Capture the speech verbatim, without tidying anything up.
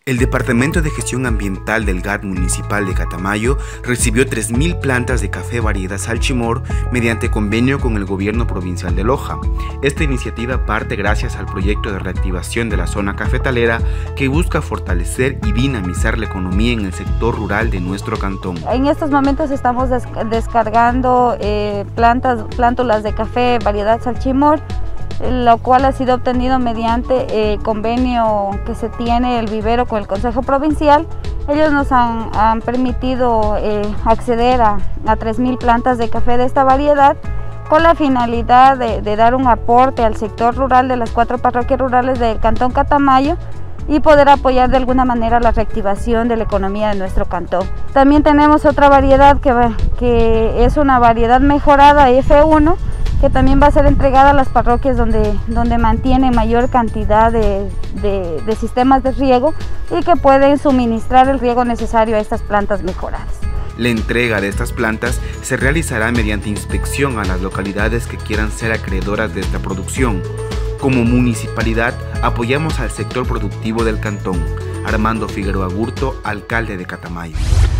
El Departamento de Gestión Ambiental del G A T Municipal de Catamayo recibió tres mil plantas de café variedad Salchimor mediante convenio con el Gobierno Provincial de Loja. Esta iniciativa parte gracias al proyecto de reactivación de la zona cafetalera que busca fortalecer y dinamizar la economía en el sector rural de nuestro cantón. En estos momentos estamos des descargando eh, plantas, plántulas de café variedad Salchimor, lo cual ha sido obtenido mediante eh, convenio que se tiene el vivero con el Consejo Provincial. Ellos nos han, han permitido eh, acceder a, a tres mil plantas de café de esta variedad con la finalidad de, de dar un aporte al sector rural de las cuatro parroquias rurales del Cantón Catamayo y poder apoyar de alguna manera la reactivación de la economía de nuestro cantón. También tenemos otra variedad que, que es una variedad mejorada F uno, que también va a ser entregada a las parroquias donde, donde mantienen mayor cantidad de, de, de sistemas de riego y que pueden suministrar el riego necesario a estas plantas mejoradas. La entrega de estas plantas se realizará mediante inspección a las localidades que quieran ser acreedoras de esta producción. Como municipalidad apoyamos al sector productivo del cantón. Armando Figueroa Gurto, alcalde de Catamayo.